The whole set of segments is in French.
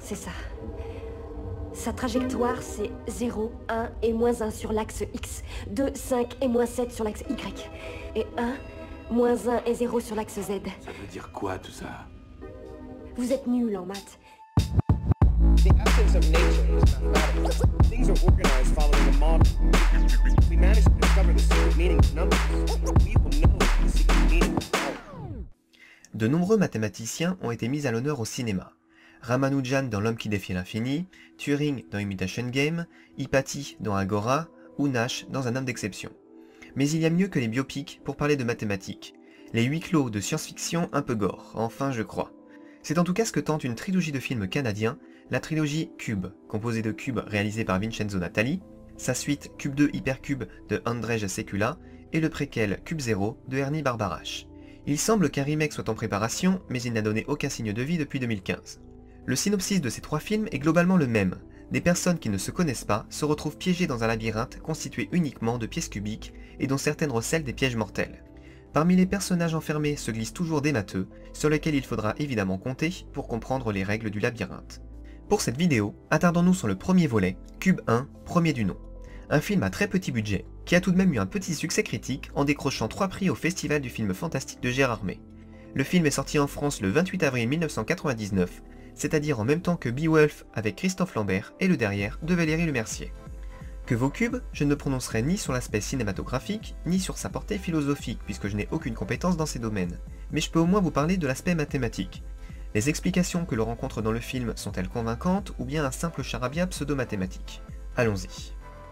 C'est ça. Sa trajectoire, c'est 0, 1 et moins 1 sur l'axe X, 2, 5 et moins 7 sur l'axe Y, et 1, moins 1 et 0 sur l'axe Z. Ça veut dire quoi tout ça? Vous êtes nuls en maths. The essence of nature is mathematics. Things are organized following a model. If we manage to discover the secret meaning of numbers, we will know the secret meaning of power. De nombreux mathématiciens ont été mis à l'honneur au cinéma. Ramanujan dans L'homme qui défie l'infini, Turing dans Imitation Game, Hippati dans Agora, ou Nash dans Un homme d'exception. Mais il y a mieux que les biopics pour parler de mathématiques. Les huis clos de science-fiction un peu gore, enfin je crois. C'est en tout cas ce que tente une trilogie de films canadiens, la trilogie Cube, composée de Cube réalisé par Vincenzo Natali, sa suite Cube 2 Hypercube de Andrzej Sekula, et le préquel Cube 0 de Ernie Barbarash. Il semble qu'un remake soit en préparation, mais il n'a donné aucun signe de vie depuis 2015. Le synopsis de ces trois films est globalement le même. Des personnes qui ne se connaissent pas se retrouvent piégées dans un labyrinthe constitué uniquement de pièces cubiques et dont certaines recèlent des pièges mortels. Parmi les personnages enfermés se glissent toujours des matheux, sur lesquels il faudra évidemment compter pour comprendre les règles du labyrinthe. Pour cette vidéo, attardons-nous sur le premier volet, Cube 1, premier du nom. Un film à très petit budget, qui a tout de même eu un petit succès critique en décrochant 3 prix au Festival du film fantastique de Gérard May. Le film est sorti en France le 28 avril 1999, c'est-à-dire en même temps que Beowulf avec Christophe Lambert et le derrière de Valérie Lemercier. Que vaut Cube, je ne me prononcerai ni sur l'aspect cinématographique, ni sur sa portée philosophique puisque je n'ai aucune compétence dans ces domaines, mais je peux au moins vous parler de l'aspect mathématique. Les explications que l'on rencontre dans le film sont-elles convaincantes ou bien un simple charabia pseudo-mathématique? Allons-y.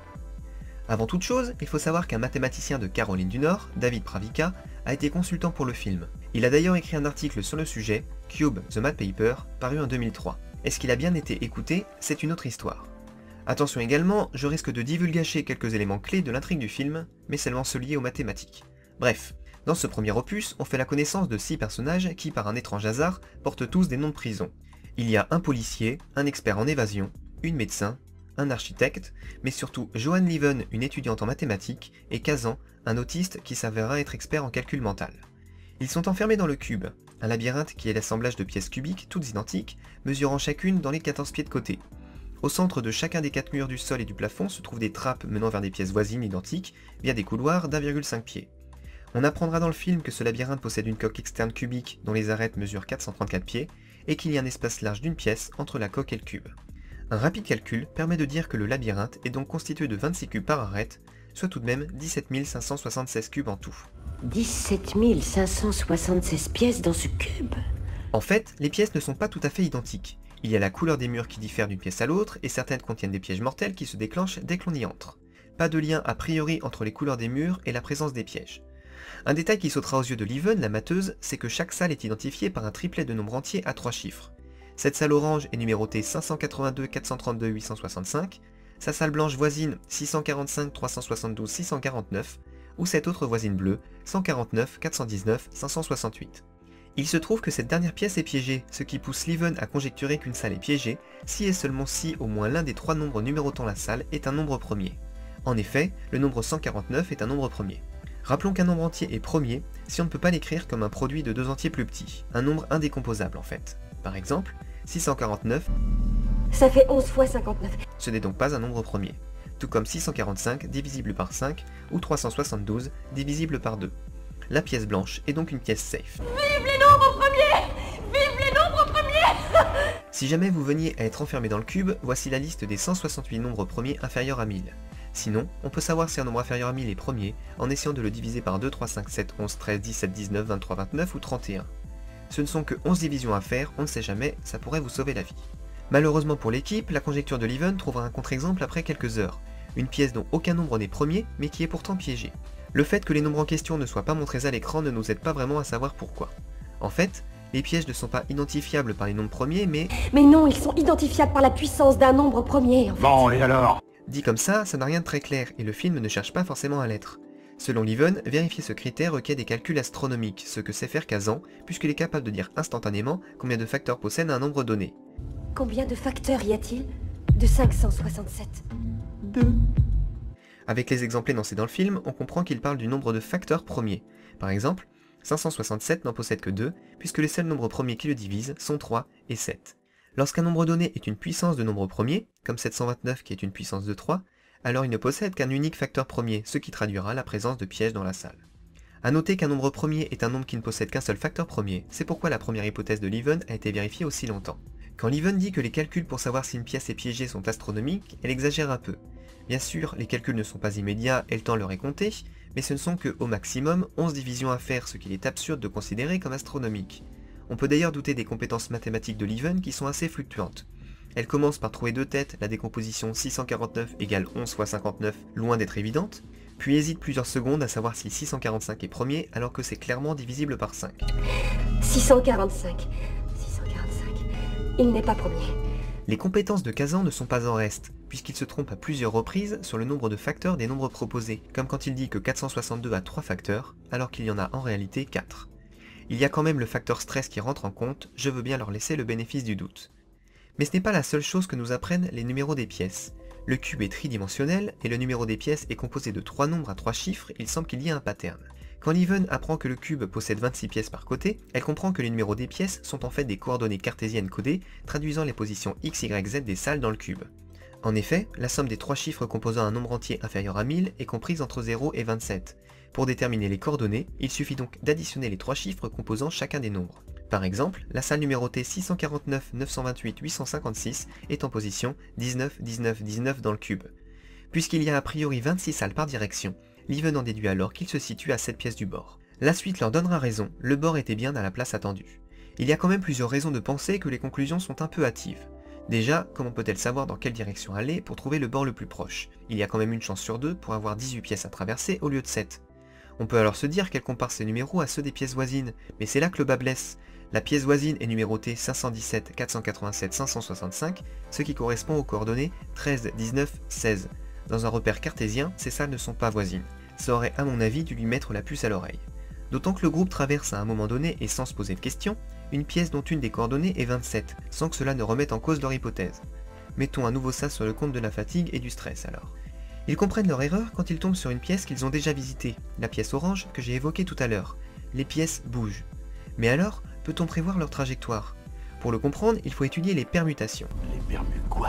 Avant toute chose, il faut savoir qu'un mathématicien de Caroline du Nord, David Pravica, a été consultant pour le film. Il a d'ailleurs écrit un article sur le sujet, Cube, The Math Paper, paru en 2003. Est-ce qu'il a bien été écouté? C'est une autre histoire. Attention également, je risque de divulgacher quelques éléments clés de l'intrigue du film, mais seulement ceux liés aux mathématiques. Bref, dans ce premier opus, on fait la connaissance de 6 personnages qui, par un étrange hasard, portent tous des noms de prison. Il y a un policier, un expert en évasion, une médecin, un architecte, mais surtout Johan Leven, une étudiante en mathématiques, et Kazan, un autiste qui s'avérera être expert en calcul mental. Ils sont enfermés dans le cube, un labyrinthe qui est l'assemblage de pièces cubiques, toutes identiques, mesurant chacune dans les 14 pieds de côté. Au centre de chacun des 4 murs du sol et du plafond se trouvent des trappes menant vers des pièces voisines identiques, via des couloirs d'1,5 pied. On apprendra dans le film que ce labyrinthe possède une coque externe cubique dont les arêtes mesurent 434 pieds, et qu'il y a un espace large d'une pièce entre la coque et le cube. Un rapide calcul permet de dire que le labyrinthe est donc constitué de 26 cubes par arête, soit tout de même 17 576 cubes en tout. 17 576 pièces dans ce cube. En fait, les pièces ne sont pas tout à fait identiques. Il y a la couleur des murs qui diffère d'une pièce à l'autre, et certaines contiennent des pièges mortels qui se déclenchent dès que l'on y entre. Pas de lien a priori entre les couleurs des murs et la présence des pièges. Un détail qui sautera aux yeux de Leven, la matheuse, c'est que chaque salle est identifiée par un triplet de nombres entiers à 3 chiffres. Cette salle orange est numérotée 582 432 865, sa salle blanche voisine 645 372 649, ou cette autre voisine bleue 149 419 568. Il se trouve que cette dernière pièce est piégée, ce qui pousse Leven à conjecturer qu'une salle est piégée si et seulement si au moins l'un des 3 nombres numérotant la salle est un nombre premier. En effet, le nombre 149 est un nombre premier. Rappelons qu'un nombre entier est premier si on ne peut pas l'écrire comme un produit de 2 entiers plus petits, un nombre indécomposable en fait. Par exemple, 649, Ça fait 11 fois 59. ce n'est donc pas un nombre premier, tout comme 645 divisible par 5 ou 372 divisible par 2. La pièce blanche est donc une pièce safe. Vive les nombres premiers! Vive les nombres premiers! Si jamais vous veniez à être enfermé dans le cube, voici la liste des 168 nombres premiers inférieurs à 1000. Sinon, on peut savoir si un nombre inférieur à 1000 est premier en essayant de le diviser par 2, 3, 5, 7, 11, 13, 17, 19, 23, 29 ou 31. Ce ne sont que 11 divisions à faire, on ne sait jamais, ça pourrait vous sauver la vie. Malheureusement pour l'équipe, la conjecture de Leven trouvera un contre-exemple après quelques heures. Une pièce dont aucun nombre n'est premier, mais qui est pourtant piégée. Le fait que les nombres en question ne soient pas montrés à l'écran ne nous aide pas vraiment à savoir pourquoi. En fait, les pièges ne sont pas identifiables par les nombres premiers, mais Non, ils sont identifiables par la puissance d'un nombre premier, en fait. Bon, et alors? dit comme ça n'a rien de très clair, et le film ne cherche pas forcément à l'être. Selon Leven, vérifier ce critère requiert des calculs astronomiques, ce que sait faire Kazan, puisqu'il est capable de dire instantanément combien de facteurs possède un nombre donné. Combien de facteurs y a-t-il? De 567. 2. Avec les exemples énoncés dans le film, on comprend qu'il parle du nombre de facteurs premiers. Par exemple, 567 n'en possède que 2, puisque les seuls nombres premiers qui le divisent sont 3 et 7. Lorsqu'un nombre donné est une puissance de nombre premier, comme 729 qui est une puissance de 3, alors il ne possède qu'un unique facteur premier, ce qui traduira la présence de pièges dans la salle. A noter qu'un nombre premier est un nombre qui ne possède qu'un seul facteur premier, c'est pourquoi la première hypothèse de Leven a été vérifiée aussi longtemps. Quand Leven dit que les calculs pour savoir si une pièce est piégée sont astronomiques, elle exagère un peu. Bien sûr, les calculs ne sont pas immédiats et le temps leur est compté, mais ce ne sont que, au maximum, 11 divisions à faire, ce qu'il est absurde de considérer comme astronomique. On peut d'ailleurs douter des compétences mathématiques de Leven qui sont assez fluctuantes. Elle commence par trouver de tête la décomposition 649 égale 11 fois 59, loin d'être évidente, puis hésite plusieurs secondes à savoir si 645 est premier alors que c'est clairement divisible par 5. 645. Il n'est pas premier. Les compétences de Kazan ne sont pas en reste, puisqu'il se trompe à plusieurs reprises sur le nombre de facteurs des nombres proposés, comme quand il dit que 462 a 3 facteurs, alors qu'il y en a en réalité 4. Il y a quand même le facteur stress qui rentre en compte, je veux bien leur laisser le bénéfice du doute. Mais ce n'est pas la seule chose que nous apprennent les numéros des pièces. Le cube est tridimensionnel, et le numéro des pièces est composé de 3 nombres à 3 chiffres, il semble qu'il y ait un pattern. Quand Leven apprend que le cube possède 26 pièces par côté, elle comprend que les numéros des pièces sont en fait des coordonnées cartésiennes codées, traduisant les positions x, y, z des salles dans le cube. En effet, la somme des 3 chiffres composant un nombre entier inférieur à 1000 est comprise entre 0 et 27. Pour déterminer les coordonnées, il suffit donc d'additionner les 3 chiffres composant chacun des nombres. Par exemple, la salle numérotée 649 928 856 est en position 19 19 19 dans le cube. Puisqu'il y a a priori 26 salles par direction, Leven en déduit alors qu'il se situe à 7 pièces du bord. La suite leur donnera raison, le bord était bien à la place attendue. Il y a quand même plusieurs raisons de penser que les conclusions sont un peu hâtives. Déjà, comment peut-elle savoir dans quelle direction aller pour trouver le bord le plus proche? Il y a quand même une chance sur 2 pour avoir 18 pièces à traverser au lieu de 7. On peut alors se dire qu'elle compare ces numéros à ceux des pièces voisines, mais c'est là que le bas blesse. La pièce voisine est numérotée 517 487 565, ce qui correspond aux coordonnées 13, 19, 16. Dans un repère cartésien, ces salles ne sont pas voisines. Ça aurait à mon avis dû lui mettre la puce à l'oreille. D'autant que le groupe traverse à un moment donné, et sans se poser de questions, une pièce dont une des coordonnées est 27, sans que cela ne remette en cause leur hypothèse. Mettons à nouveau ça sur le compte de la fatigue et du stress alors. Ils comprennent leur erreur quand ils tombent sur une pièce qu'ils ont déjà visitée, la pièce orange que j'ai évoquée tout à l'heure. Les pièces bougent. Mais alors, peut-on prévoir leur trajectoire? Pour le comprendre, il faut étudier les permutations. Les permutes quoi?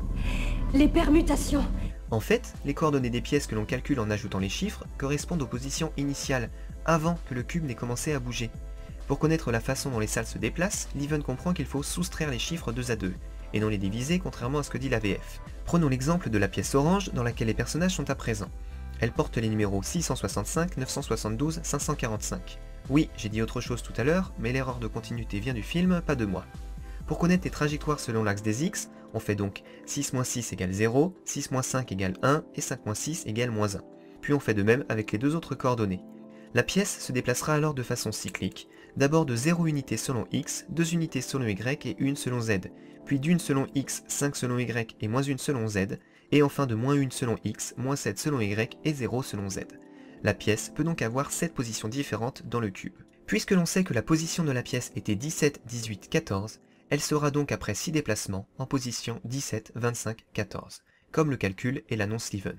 Les permutations. En fait, les coordonnées des pièces que l'on calcule en ajoutant les chiffres correspondent aux positions initiales, avant que le cube n'ait commencé à bouger. Pour connaître la façon dont les salles se déplacent, Leven comprend qu'il faut soustraire les chiffres 2 à 2, et non les diviser contrairement à ce que dit la VF. Prenons l'exemple de la pièce orange dans laquelle les personnages sont à présent. Elle porte les numéros 665, 972, 545. Oui, j'ai dit autre chose tout à l'heure, mais l'erreur de continuité vient du film, pas de moi. Pour connaître les trajectoires selon l'axe des X, on fait donc 6-6 égale 0, 6-5 égale 1 et 5-6 égale -1. Puis on fait de même avec les deux autres coordonnées. La pièce se déplacera alors de façon cyclique, d'abord de 0 unités selon X, 2 unités selon Y et 1 selon Z, puis d'1 selon X, 5 selon Y et -1 selon Z, et enfin de -1 selon X, -7 selon Y et 0 selon Z. La pièce peut donc avoir 7 positions différentes dans le cube. Puisque l'on sait que la position de la pièce était 17, 18, 14, elle sera donc après 6 déplacements en position 17, 25, 14, comme le calcul et l'annonce Leven.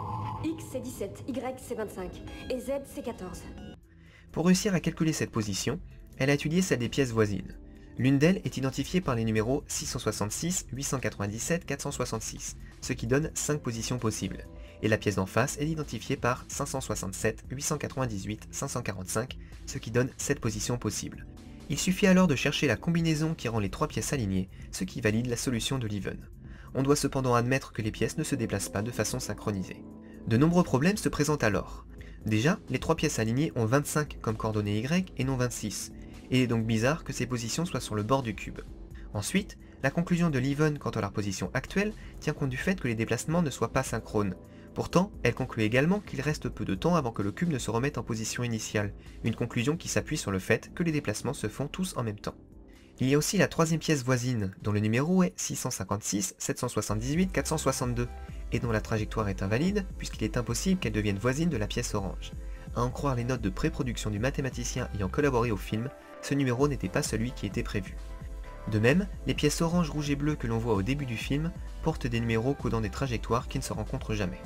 X c'est 17, Y c'est 25, et Z c'est 14. Pour réussir à calculer cette position, elle a étudié celle des pièces voisines. L'une d'elles est identifiée par les numéros 666, 897, 466, ce qui donne 5 positions possibles, et la pièce d'en face est identifiée par 567, 898, 545, ce qui donne 7 positions possibles. Il suffit alors de chercher la combinaison qui rend les 3 pièces alignées, ce qui valide la solution de Leven. On doit cependant admettre que les pièces ne se déplacent pas de façon synchronisée. De nombreux problèmes se présentent alors. Déjà, les 3 pièces alignées ont 25 comme coordonnées Y et non 26, et il est donc bizarre que ces positions soient sur le bord du cube. Ensuite, la conclusion de Leven quant à leur position actuelle tient compte du fait que les déplacements ne soient pas synchrones. Pourtant, elle conclut également qu'il reste peu de temps avant que le cube ne se remette en position initiale, une conclusion qui s'appuie sur le fait que les déplacements se font tous en même temps. Il y a aussi la 3e pièce voisine, dont le numéro est 656, 778, 462, et dont la trajectoire est invalide, puisqu'il est impossible qu'elle devienne voisine de la pièce orange. À en croire les notes de pré-production du mathématicien ayant collaboré au film, ce numéro n'était pas celui qui était prévu. De même, les pièces orange, rouge et bleu que l'on voit au début du film portent des numéros codant des trajectoires qui ne se rencontrent jamais.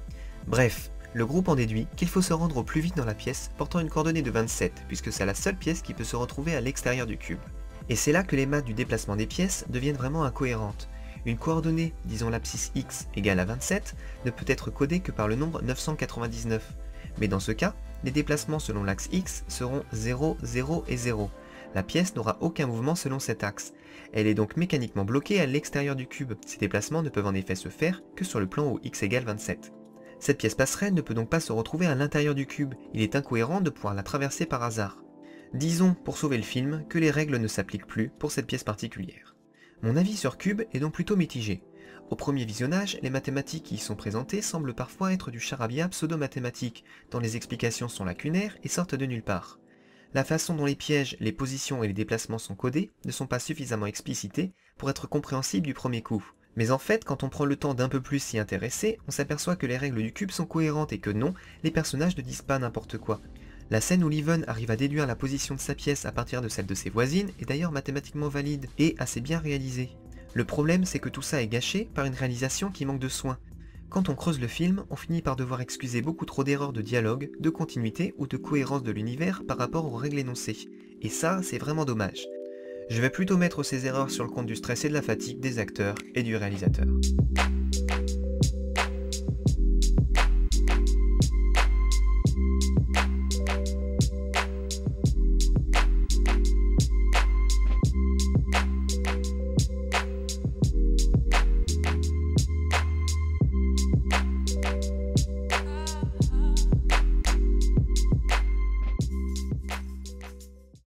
Bref, le groupe en déduit qu'il faut se rendre au plus vite dans la pièce portant une coordonnée de 27, puisque c'est la seule pièce qui peut se retrouver à l'extérieur du cube. Et c'est là que les maths du déplacement des pièces deviennent vraiment incohérentes. Une coordonnée, disons l'abscisse x égale à 27, ne peut être codée que par le nombre 999. Mais dans ce cas, les déplacements selon l'axe x seront 0, 0 et 0. La pièce n'aura aucun mouvement selon cet axe. Elle est donc mécaniquement bloquée à l'extérieur du cube. Ces déplacements ne peuvent en effet se faire que sur le plan où x égale 27. Cette pièce passerelle ne peut donc pas se retrouver à l'intérieur du cube. Il est incohérent de pouvoir la traverser par hasard. Disons, pour sauver le film, que les règles ne s'appliquent plus pour cette pièce particulière. Mon avis sur Cube est donc plutôt mitigé. Au premier visionnage, les mathématiques qui y sont présentées semblent parfois être du charabia pseudo-mathématique, dont les explications sont lacunaires et sortent de nulle part. La façon dont les pièges, les positions et les déplacements sont codés ne sont pas suffisamment explicités pour être compréhensibles du premier coup. Mais en fait, quand on prend le temps d'un peu plus s'y intéresser, on s'aperçoit que les règles du cube sont cohérentes et que non, les personnages ne disent pas n'importe quoi. La scène où Leven arrive à déduire la position de sa pièce à partir de celle de ses voisines est d'ailleurs mathématiquement valide et assez bien réalisée. Le problème, c'est que tout ça est gâché par une réalisation qui manque de soin. Quand on creuse le film, on finit par devoir excuser beaucoup trop d'erreurs de dialogue, de continuité ou de cohérence de l'univers par rapport aux règles énoncées. Et ça, c'est vraiment dommage. Je vais plutôt mettre ces erreurs sur le compte du stress et de la fatigue des acteurs et du réalisateur.